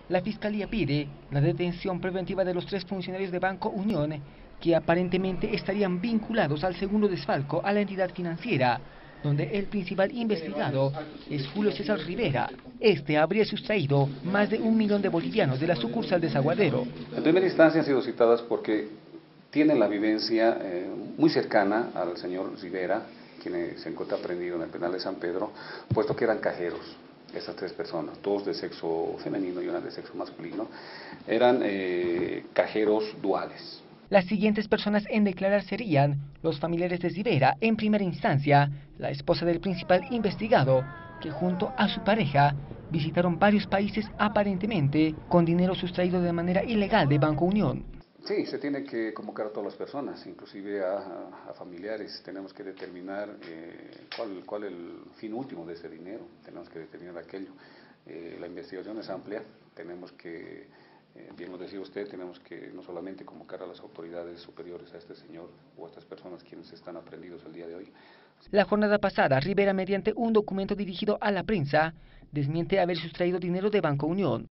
La Fiscalía pide la detención preventiva de los 3 funcionarios de Banco Unión que aparentemente estarían vinculados al segundo desfalco a la entidad financiera, donde el principal investigado es Julio César Rivera. Este habría sustraído más de 1 millón de bolivianos de la sucursal de Saguadero. En primera instancia han sido citadas porque tienen la vivencia muy cercana al señor Rivera, quien se encuentra prendido en el penal de San Pedro, puesto que eran cajeros. Esas 3 personas, 2 de sexo femenino y una de sexo masculino, eran cajeros duales. Las siguientes personas en declarar serían los familiares de Rivera, en primera instancia, la esposa del principal investigado, que junto a su pareja visitaron varios países aparentemente con dinero sustraído de manera ilegal de Banco Unión. Sí, se tiene que convocar a todas las personas, inclusive a familiares. Tenemos que determinar cuál es el fin último de ese dinero, tenemos que determinar aquello. La investigación es amplia, tenemos que, bien lo decía usted, tenemos que no solamente convocar a las autoridades superiores a este señor o a estas personas quienes están aprendidos el día de hoy. La jornada pasada, Rivera, mediante un documento dirigido a la prensa, desmiente haber sustraído dinero de Banco Unión.